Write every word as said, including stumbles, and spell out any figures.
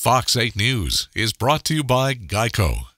Fox eight News is brought to you by Geico.